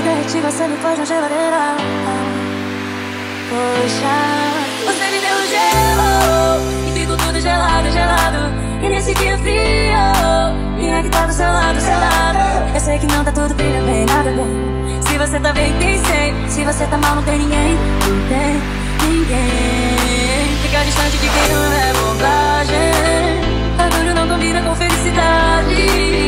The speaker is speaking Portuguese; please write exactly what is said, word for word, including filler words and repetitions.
derreti, você me pôs na geladeira. Poxa, você me deu gelo e ficou tudo gelado, gelado. E nesse dia frio, quem é que tá do seu lado, do seu lado? Eu sei que não tá tudo bem, bem, nada bem. Se você tá bem, tem sempre. Se você tá mal, não tem ninguém. Não tem ninguém. Ficar distante de quem não é bobagem. Orgulho não combina com felicidade.